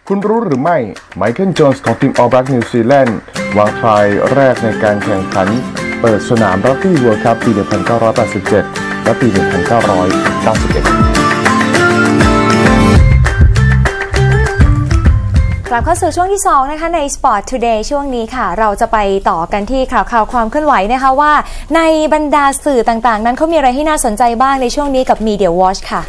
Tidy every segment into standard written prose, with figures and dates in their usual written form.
คุณรู้หรือไม่ไมเคิลโจนส์ของทีมออลแบล็กนิวซีแลนด์วางทรายแรกในการแข่งขันเปิดสนามรักบี้เวิลด์คัพปี 1987 และปี 1991 กลับเข้าสู่ช่วงที่2นะคะใน Sport Today ช่วงนี้ค่ะเราจะไปต่อกันที่ข่าวความเคลื่อนไหวนะคะว่าในบรรดาสื่อต่างๆนั้นเขามีอะไรที่น่าสนใจบ้างในช่วงนี้กับ Media Watch ค่ะ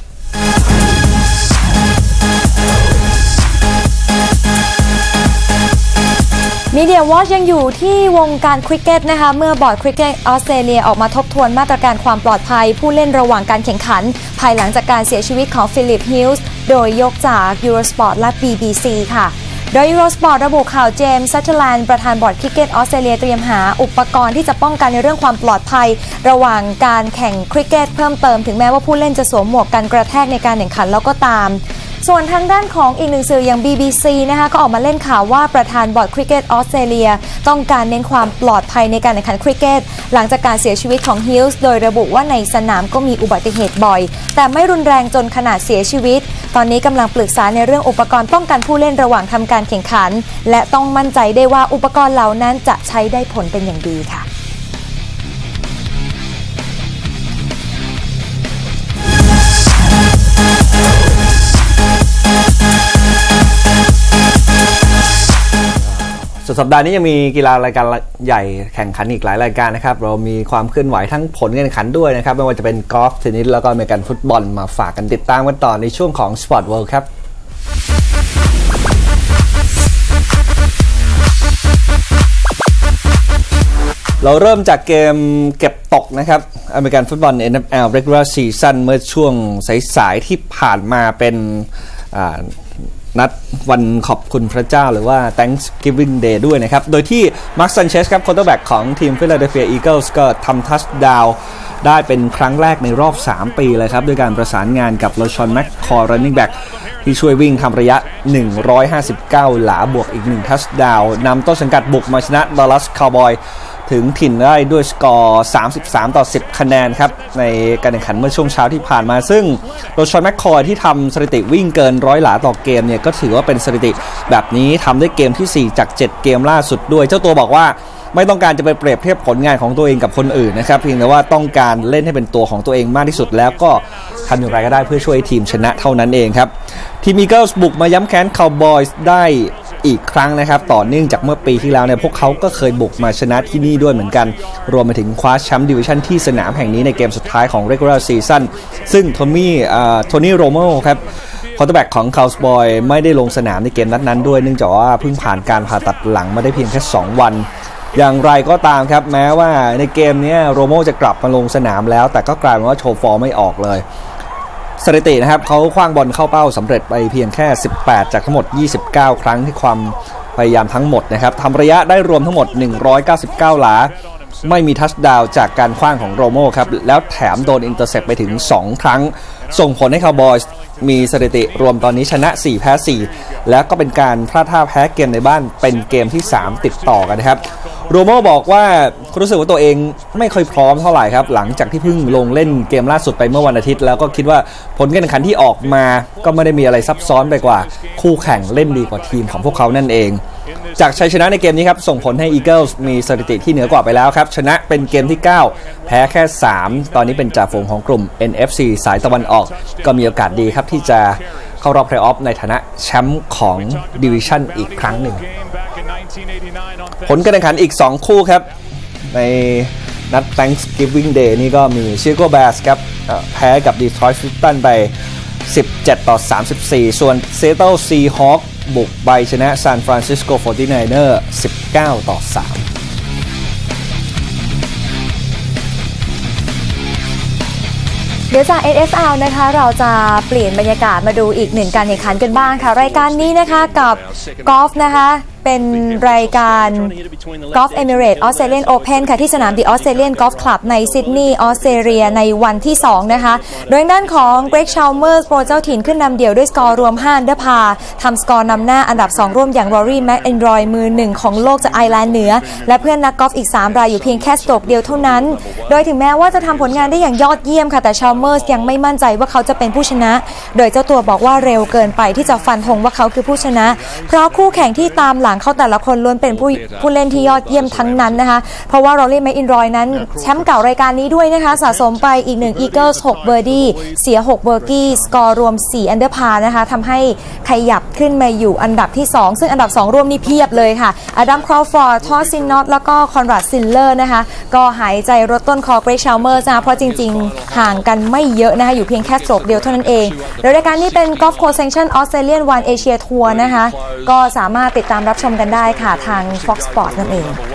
Media Watch ยังอยู่ที่วงการคริกเก็ตนะคะเมื่อบอร์ดคริกเก็ตออสเตรเลียออกมาทบทวนมาตรการความปลอดภัยผู้เล่นระหว่างการแข่งขันภายหลังจากการเสียชีวิตของฟิลิปฮิลส์โดยยกจาก Eurosport และ BBC ค่ะโดย Eurosport ระบุข่าวเจมส์ ซัตเทอร์แลนด์ประธานบอร์ดคริกเก็ตออสเตรเลียเตรียมหาอุปกรณ์ที่จะป้องกันในเรื่องความปลอดภัยระหว่างการแข่งคริกเก็ตเพิ่มเติมถึงแม้ว่าผู้เล่นจะสวมหมวกกันกระแทกในการแข่งขันแล้วก็ตามส่วนทางด้านของอีกหนึ่งสื่ออย่าง BBC นะคะก็ออกมาเล่นข่าวว่าประธานบอร์ดคริกเก็ตออสเตรเลียต้องการเน้นความปลอดภัยในการแข่งขันคริกเก็ตหลังจากการเสียชีวิตของฮิลส์โดยระบุว่าในสนามก็มีอุบัติเหตุบ่อยแต่ไม่รุนแรงจนขนาดเสียชีวิตตอนนี้กำลังปรึกษาในเรื่องอุปกรณ์ป้องกันผู้เล่นระหว่างทำการแข่งขันและต้องมั่นใจได้ว่าอุปกรณ์เหล่านั้นจะใช้ได้ผลเป็นอย่างดีค่ะสัปดาห์นี้ยังมีกีฬารายการใหญ่แข่งขันอีกหลายรายการนะครับเรามีความเคลื่อนไหวทั้งผลการแข่งขันด้วยนะครับไม่ว่าจะเป็นกอล์ฟเทนนิสแล้วก็อเมริกันฟุตบอลมาฝากกันติดตามกันต่อในช่วงของ Sport World ครับเราเริ่มจากเกมเก็บตกนะครับอเมริกันฟุตบอล NFL Regular Season เมื่อช่วงสายๆที่ผ่านมาเป็นนัดวันขอบคุณพระเจ้าหรือว่า Thanksgiving Day ด้วยนะครับโดยที่มาร์ค ซันเชสครับ ควอเตอร์แบ็กของทีม Philadelphia Eagles ก็ทำทัชดาวน์ได้เป็นครั้งแรกในรอบ3ปีเลยครับด้วยการประสานงานกับโลชอน แมคคอร์ running back ที่ช่วยวิ่งทำระยะ159หลาบวกอีก1ทัชดาวน์นำต้นสังกัดบุกมาชนะ Dallas Cowboysถึงถิ่นได้ด้วยสกอร์33-10คะแนนครับในการแข่งขันเมื่อช่วงเช้าที่ผ่านมาซึ่งโรชอน แมคคอยที่ทำสถิติวิ่งเกิน100หลาต่อเกมเนี่ยก็ถือว่าเป็นสถิติแบบนี้ทำได้เกมที่4จาก7เกมล่าสุดด้วยเจ้าตัวบอกว่าไม่ต้องการจะไปเปรียบเทียบผลงานของตัวเองกับคนอื่นนะครับเพียงแต่ว่าต้องการเล่นให้เป็นตัวของตัวเองมากที่สุดแล้วก็ทำอย่างไรก็ได้เพื่อช่วยทีมชนะเท่านั้นเองครับทีมอีเกิลส์บุกมาย้ำแค้นคาวบอยส์ได้อีกครั้งนะครับต่อเนื่องจากเมื่อปีที่แล้วเนี่ยพวกเขาก็เคยบุกมาชนะที่นี่ด้วยเหมือนกันรวมไปถึงคว้าแชมป์ดิวิชั่นที่สนามแห่งนี้ในเกมสุดท้ายของ Regular Season ซึ่งโทนี่โรโม่ครับควอเตอร์แบ็กของคาวบอยไม่ได้ลงสนามในเกมนั้นด้วยเนื่องจากว่าเพิ่งผ่านการผ่าตัดหลังมาได้เพียงแค่2วันอย่างไรก็ตามครับแม้ว่าในเกมนี้โรโม่จะกลับมาลงสนามแล้วแต่ก็กลายเป็นว่าโชว์ฟอร์มไม่ออกเลยสถิตินะครับเขาขว้างบอลเข้าเป้าสำเร็จไปเพียงแค่18จากทั้งหมด29ครั้งที่ความพยายามทั้งหมดนะครับทำระยะได้รวมทั้งหมด199หลาไม่มีทัชดาวน์จากการขว้างของโรโม่ครับแล้วแถมโดนอินเตอร์เซปไปถึง2ครั้งส่งผลให้คาวบอยส์มีสถิติรวมตอนนี้ชนะ4แพ้4แล้วก็เป็นการพลาดท่าแพ้เกมในบ้านเป็นเกมที่3ติดต่อกันนะครับโรโม่บอกว่ารู้สึกว่าตัวเองไม่ค่อยพร้อมเท่าไหร่ครับหลังจากที่เพิ่งลงเล่นเกมล่าสุดไปเมื่อวันอาทิตย์แล้วก็คิดว่าผลการแข่งขันที่ออกมาก็ไม่ได้มีอะไรซับซ้อนไปกว่าคู่แข่งเล่นดีกว่าทีมของพวกเขานั่นเองจากชัยชนะในเกมนี้ครับส่งผลให้ Eagles มีสถิติที่เหนือกว่าไปแล้วครับชนะเป็นเกมที่9แพ้แค่3ตอนนี้เป็นจ่าฝูงของกลุ่ม NFC สายตะวันออกก็มีโอกาสดีครับที่จะเข้ารอบเพลย์ออฟในฐานะแชมป์ของดิวิชั่นอีกครั้งหนึ่งผลการแข่งขันอีก2คู่ครับในนัด Thanksgiving Day นี่ก็มี Chicago Bears ครับแพ้กับ Detroit Pistons ไป17-34ส่วน Seattle Seahawks บุกไปชนะ San Francisco 49ers 19-3 เดี๋ยวจาก NFL นะคะเราจะเปลี่ยนบรรยากาศมาดูอีกหนึ่งการแข่งขันกันบ้างค่ะรายการนี้นะคะกับกอล์ฟนะคะเป็นรายการ Golf Emirates Australian Open ค่ะที่สนาม The Australian Golf Club ในซิดนีย์ออสเตรเลียในวันที่ 2 นะคะโดยด้านของ Greg Chalmers โปรเจ้าถิ่นขึ้นนำเดี่ยวด้วยสกอร์รวม5 อันเดอร์พาร์ทำสกอร์นำหน้าอันดับ 2 ร่วมอย่าง Rory McIlroy มือ 1 ของโลกจากไอร์แลนด์เหนือและเพื่อนนักกอล์ฟอีก 3 รายอยู่เพียงแค่สโตรกเดียวเท่านั้นโดยถึงแม้ว่าจะทำผลงานได้อย่างยอดเยี่ยมค่ะแต่ Chalmers ยังไม่มั่นใจว่าเขาจะเป็นผู้ชนะโดยเจ้าตัวบอกว่าเร็วเกินไปที่จะฟันธงว่าเขาคือผู้ชนะเพราะคู่แข่งที่ตามหลังเขาแต่ละคนล้วนเป็นผู้เล่นที่ยอดเยี่ยมทั้งนั้นนะคะเพราะว่า Rory McIlroy นั้นแชมป์เก่ารายการนี้ด้วยนะคะสะสมไปอีก1 Eagles 6 Birdie เสีย6 Bogey สกอร์รวม4 อันเดอร์พาร์นะคะทำให้ขยับขึ้นมาอยู่อันดับที่ 2 ซึ่งอันดับ 2 ร่วมนี่เพียบเลยค่ะอดัม ครอฟอร์ด ทอสซินนอตแล้วก็คอนราด ซิลเลอร์นะคะก็หายใจรถต้นคอ Greg Chalmers นะเพราะจริงๆห่างกันไม่เยอะนะคะอยู่เพียงแค่สโตรกเดียวเท่านั้นเองโดยรายการนี้เป็น Golf Co-Sanction Australian One Asia Tour นะคะก็สามารถติดตามรับชมกันได้ค่ะทาง Fox Sports นั่นเอง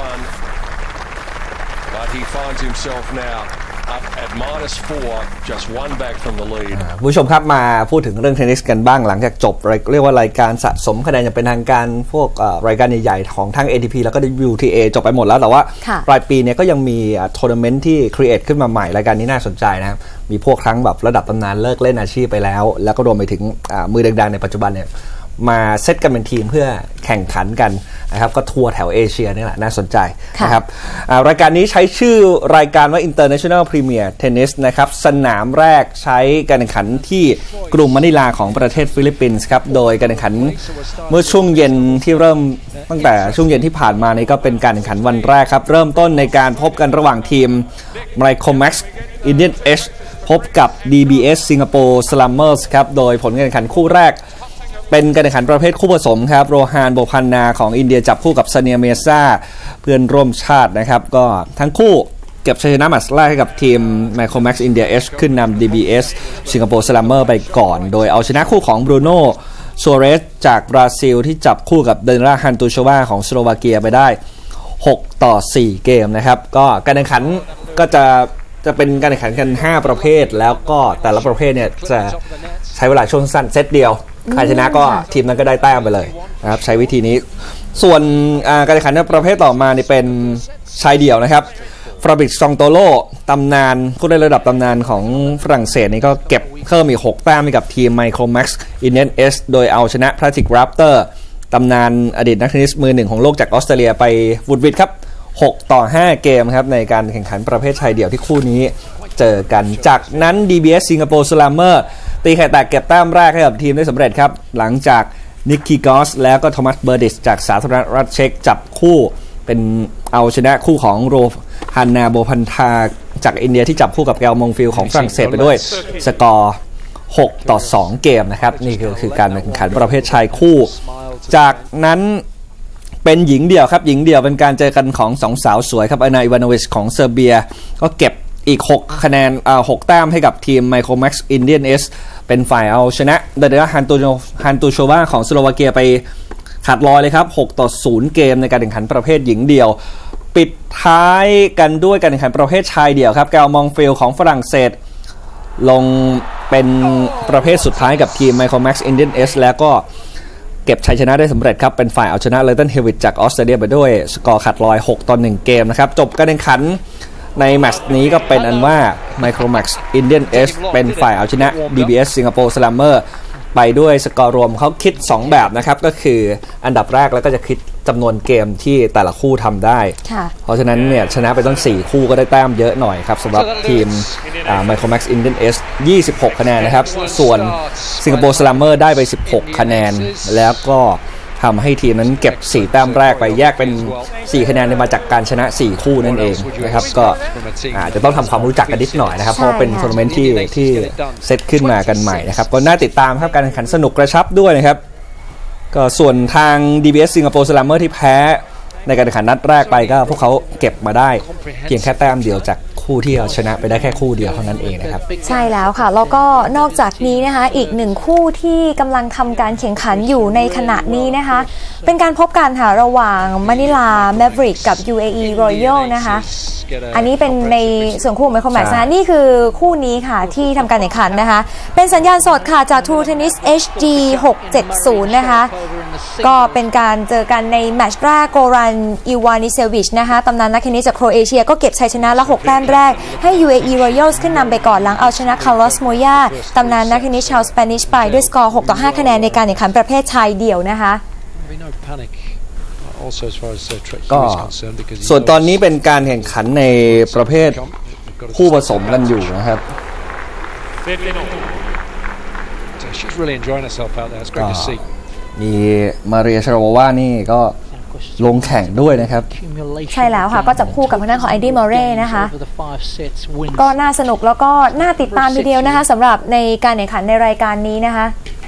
He finds himself now up at -4, just one back from the lead. ผู้ชมครับมาพูดถึงเรื่องเทนนิสกันบ้างหลังจากจบเรียกว่ารายการสะสมคะแนนอย่างเป็นทางการพวกรายการใหญ่ๆของทั้ง ATP แล้วก็ WTA จบไปหมดแล้วแต่ว่าปลายปีนี้ก็ยังมีทัวร์นาเมนต์ที่ครีเอทขึ้นมาใหม่รายการนี้น่าสนใจนะครับมีพวกทั้งแบบระดับตำนานเลิกเล่นอาชีพไปแล้วแล้วก็รวมไปถึงมือดังๆในปัจจุบันเนี่ยมาเซตกันเป็นทีมเพื่อแข่งขันกันนะครับก็ทัวร์แถวเอเชียนี่แหละน่าสนใจนะครับรายการนี้ใช้ชื่อรายการว่า International Premier Tennis นะครับสนามแรกใช้การแข่งขันที่กรุงมะนิลาของประเทศฟิลิปปินส์ครับโดยการแข่งขันเมื่อช่วงเย็นที่เริ่มตั้งแต่ช่วงเย็นที่ผ่านมานี่ก็เป็นการแข่งขันวันแรกครับเริ่มต้นในการพบกันระหว่างทีม Micromax Indian Edge พบกับ DBS Singapore Slammers ครับโดยผลการแข่งขันคู่แรกเป็นการแข่งขันประเภทคู่ผสมครับโรฮาน โบพันนาของอินเดียจับคู่กับซาเนีย เมซ่าเพื่อนร่วมชาตินะครับก็ทั้งคู่เก็บชัยชนะมัดแรกให้กับทีม Micromax India Edge ขึ้นนำ DBS Singapore Slammer ไปก่อนโดยเอาชนะคู่ของบรูโน่ซัวเรสจากบราซิลที่จับคู่กับเดนราฮันตูชวาของสโลวาเกียไปได้6-4 เกมนะครับก็การแข่งขันก็จะเป็นการแข่งขันกัน5ประเภทแล้วก็แต่ละประเภทเนี่ยจะใช้เวลาช่วงสั้นเซตเดียวใครชนะก็ทีมนั้นก็ได้แต้มไปเลยนะครับใช้วิธีนี้ส่วนการแข่งขันประเภทต่อมานี่เป็นชายเดี่ยวนะครับฟราบิกซองโตโลตำนานผู้เล่นระดับตำนานของฝรั่งเศสนี่ก็เก็บเพิ่มอีก6แต้มให้กับทีม Micromax Indian Edge โดยเอาชนะ Patrick Rafter ตำนานอดีตนักเทนนิสมือหนึ่งของโลกจากออสเตรเลียไปวุดวิดครับ6-5 เกมครับในการแข่งขันประเภทชายเดี่ยวที่คู่นี้เจอกันจากนั้น DBS Singapore Slammer ตีไข่แตกเก็บแต้มแรกให้กับทีมได้สำเร็จครับหลังจากนิกกี้กอสแล้วก็โทมัสเบอร์ดิสจากสาธารณรัฐเช็กจับคู่เป็นเอาชนะคู่ของโรฮันนา โบพันทาจากอินเดียที่จับคู่กับแกลมงฟิลของฝรั่งเศสไปด้วยสกอร์6-2 เกมนะครับนี่คือการแข่งขันประเภทชายคู่จากนั้นเป็นหญิงเดี่ยวครับหญิงเดี่ยวเป็นการเจอกันของ2สาวสวยครับอานา อิวานโนวิชของเซอร์เบียก็เก็บอีก6คะแนน6แต้มให้กับทีม Micromax Indian Edge เป็นฝ่ายเอาชนะเดนราฮันตูโชวาของสโลวาเกียไปขาดลอยเลยครับ6-0 เกมในการแข่งขันประเภทหญิงเดี่ยวปิดท้ายกันด้วยการแข่งขันประเภทชายเดี่ยวครับแกลมองฟิลของฝรั่งเศสลงเป็นประเภทสุดท้ายกับทีม Micromax Indian Edge แล้วก็เก็บชัยชนะได้สำเร็จครับเป็นฝ่ายเอาชนะเลตันเฮวิตจากออสเตรเลียไปด้วยสกอร์ขาดลอย6-1 เกมนะครับจบการแข่งขันในแมตช์นี้ก็เป็นอันว่า Micromax Indian Edge เป็นฝ่ายเอาชนะ DBS Singapore Slammer ไปด้วยสกอร์รวมเขาคิด2แบบนะครับก็คืออันดับแรกแล้วก็จะคิดจำนวนเกมที่แต่ละคู่ทำได้เพราะฉะนั้นเนี่ยชนะไปตั้ง4คู่ก็ได้แต้มเยอะหน่อยครับสำหรับทีมMicromax Indian Edge 26 คะแนนนะครับส่วน Singapore Slammer ได้ไป16 คะแนนแล้วก็ทำให้ทีมนั้นเก็บ4แต้มแรกไปแยกเป็น4คะแนนมาจากการชนะ4คู่นั่นเองนะครับก็อาจจะต้องทำความรู้จักกันนิดหน่อยนะครับเพราะเป็นทัวร์นาเมนต์ที่เซตขึ้นมากันใหม่นะครับก็น่าติดตามครับการแข่งขันสนุกกระชับด้วยนะครับก็ส่วนทาง DBS Singapore Slammer ที่แพ้ในการแข่งขันนัดแรกไปก็พวกเขาเก็บมาได้เพียงแค่แต้มเดียวจากคคู่ที่เอาชนะไปได้แค่คู่เดียวเท่านั้นเองนะครับใช่แล้วค่ะแล้วก็นอกจากนี้นะคะอีกหนึ่งคู่ที่กำลังทำการแข่งขันอยู่ในขณะนี้นะคะเป็นการพบกันค่ะระหว่างมะนิลาแมฟริกกับ UAE Royal นะคะอันนี้เป็นในส่วนคู่ไมโครแม็กซ์นะนี่คือคู่นี้ค่ะที่ทำการแข่งขันนะคะเป็นสัญญาณสดค่ะจาก True Tennis HD 670นะคะก็เป็นการเจอกันในแมตช์แรกโกรันอิวานิเซวิชนะคะตำนานนักเทนนิสจากโครเอเชียก็เก็บชัยชนะและ6แต้มแรกให้ UAE Royals ขึ้นนำไปก่อนหลังเอาชนะคาร์ลอสโมยาตำนานนักเทนนิสชาวสเปนิชไปด้วยสกอร์6-5คะแนนในการแข่งขันประเภทชายเดี่ยวนะคะก็ส่วนตอนนี้เป็นการแข่งขันในประเภทคู่ผสมกันอยู่นะครับมีมาเรียชาราวานี่ก็ลงแข่งด้วยนะครับใช่แล้วค่ะก็จับคู่กับทางด้านของแอนดี้มอร์เร่นะคะก็น่าสนุกแล้วก็น่าติดตามทีเดียวนะคะสำหรับในการแข่งขันในรายการนี้นะคะ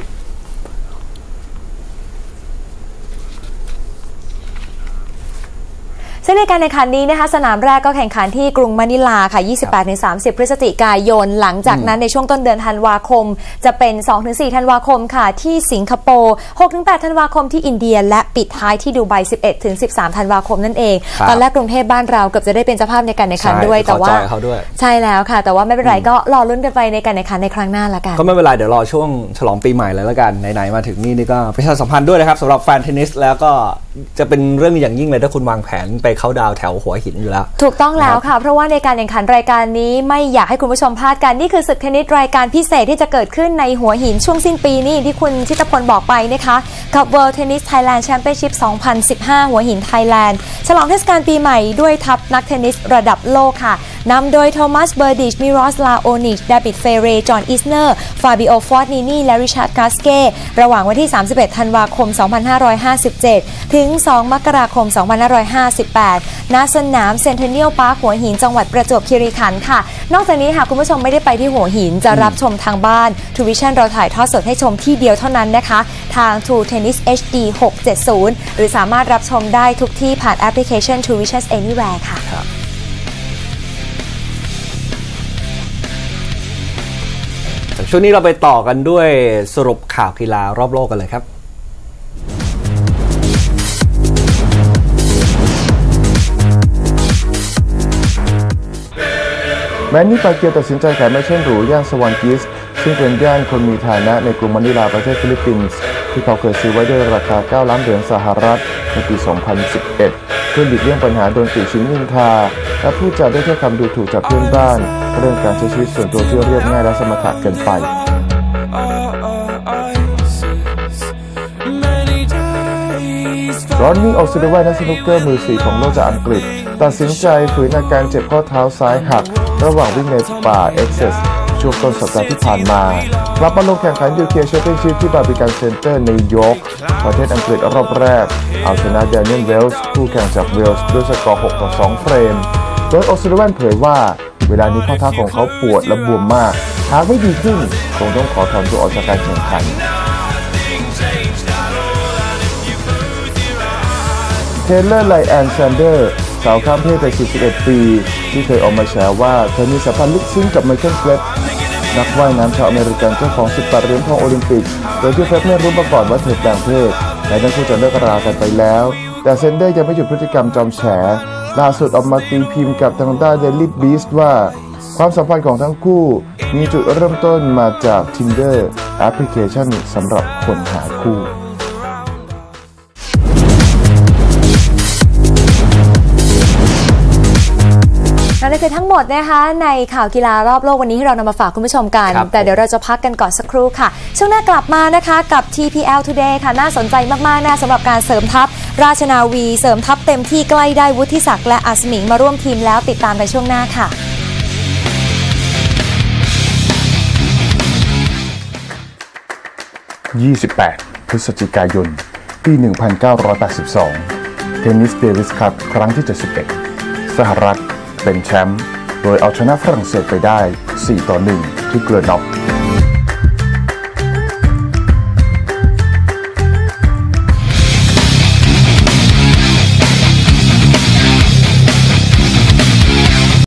ซึ่งในการแข่งขันนี้นะคะสนามแรกก็แข่งขันที่กรุงมะนิลาค่ะ 28-30 พฤศจิกายนหลังจากนั้นในช่วงต้นเดือนธันวาคมจะเป็น 2-4 ธันวาคมค่ะที่สิงคโปร์ 6-8 ธันวาคมที่อินเดียและปิดท้ายที่ดูไบ 11-13 ธันวาคมนั่นเองตอนแรกกรุงเทพบ้านเราเกือบจะได้เป็นเจ้าภาพในการแข่งขันด้วยแต่ว่าใช่แล้วค่ะแต่ว่าไม่เป็นไรก็รอลุ้นกันไปในการแข่งขันในครั้งหน้าละกันก็ไม่เป็นไรเดี๋ยวรอช่วงฉลองปีใหม่เลยละกันไหนๆมาถึงนี่ก็ประชาสัมพันธ์ด้วยนะครับสำหรับแฟนเทนนิสแล้วก็จะเป็นเรื่องอย่างยิ่งเลยถ้าคุณวางแผนไปเข้าดาวแถวหัวหินอยู่แล้วถูกต้องแล้วค่ะเพราะว่าในการแข่งขันรายการนี้ไม่อยากให้คุณผู้ชมพลาดกันนี่คือศึกเทนนิสรายการพิเศษที่จะเกิดขึ้นในหัวหินช่วงสิ้นปีนี้ที่คุณชิตพลบอกไปนะคะกับ World Tennis Thailand Championship 2015 หัวหินไทยแลนด์ฉลองเทศกาลปีใหม่ด้วยทัพนักเทนนิสระดับโลกค่ะนำโดยโทมัสเบอร์ดิชมิรอสลาโอนิชดาวิดเฟเรจอห์นอิสเนอร์ฟาบิโอฟอร์ตนินีและริชาร์ดกาสเก้ระหว่างวันที่31ธันวาคม2557ถึง2มกราคม2558ณสนามเซนเทเนียลพาร์คหัวหินจังหวัดประจวบคีรีขันธ์ค่ะนอกจากนี้หากคุณผู้ชมไม่ได้ไปที่หัวหินจะรับชมทางบ้านทูวิชั่นเราถ่ายทอดสดให้ชมที่เดียวเท่านั้นนะคะทาง True Tennis HD 670หรือสามารถรับชมได้ทุกที่ผ่านแอปพลิเคชัน True Vision Anywhere ค่ะช่วงนี้เราไปต่อกันด้วยสรุปข่าวกีฬารอบโลกกันเลยครับแมนนี่ปาเกียวตัดสินใจขายแมนชั่นหรูย่านสวอนกิสซึ่งเป็นย่านคนมีฐานะในกรุงมะนิลาประเทศฟิลิปปินส์ที่เขาเคยซื้อไว้ด้วยราคา$9 ล้านสหรัฐในปี 2011 เพื่อหลีกเลี่ยงปัญหาโดนติชินนินทาและพูดจาด้วยถ้อยคำดูถูกจากเพื่อนบ้านเรื่องการใช้ชีวิตส่วนตัวที่เรียบง่ายและสมถะเกินไปรอนนี่ออกซิเดว่านักสนุกเกอร์มือ4ของโลกจากอังกฤษตัดสินใจฝืนอาการเจ็บข้อเท้าซ้ายหักระหว่างวิ่งในป่าเอ็กเซสช่วงต้นสัปดาห์ที่ผ่านมากลับมาลงแข่งขันUK Championship ที่บาร์บิกันเซ็นเตอร์ในยอร์กประเทศอังกฤษรอบแรกเอาชนะแดเนียลเวลส์คู่แข่งจากเวลส์ด้วยสกอร์ 6-2 เฟรมโดยออกซิเดว่าเผยว่าเวลานี้ข้อเท้าของเขาปวดและบวมมากหากไม่ดีขึ้นคงต้องขอถอนตัวออกจากการแข่งขันเทเลอร์ไลแอนแซนเดอร์สาวข้ามเพศวัย41 ปีที่เคยออกมาแฉว่าเธอมีสัมพันธ์ลึกซึ้งกับไมเคิลเฟลปนักว่ายน้ำชาวอเมริกันเจ้าของ18 เหรียญทองโอลิมปิกโดยที่เฟลปไม่รู้มาก่อนว่าเธอแปลงเพศและทั้งคู่จะเลิกรากันไปแล้วแต่แซนเดอร์ยังไม่หยุดพฤติกรรมจอมแฉล่าสุดออกมาตีพิมพ์กับทางด้าน Daily Beast ว่าความสัมพันธ์ของทั้งคู่มีจุดเริ่มต้นมาจาก Tinder แอปพลิเคชันสำหรับคนหาคู่นั่นคือทั้งหมดนะคะในข่าวกีฬารอบโลกวันนี้ที่เรานำมาฝากคุณผู้ชมกันแต่เดี๋ยวเราจะพักกันก่อนสักครู่ค่ะช่วงหน้ากลับมานะคะกับ TPL Today ค่ะน่าสนใจมากๆนะสำหรับการเสริมทัพราชนาวีเสริมทัพเต็มที่ใกล้ได้วุฒิศักดิ์และอัศมิงมาร่วมทีมแล้วติดตามในช่วงหน้าค่ะ 28 พฤศจิกายน ปี 1982 เทนนิสเดวิสคัพครั้งที่ 71 สหรัฐเป็นแชมป์โดยเอาชนะฝรั่งเศสไปได้ 4-1 ที่เกลือน็อก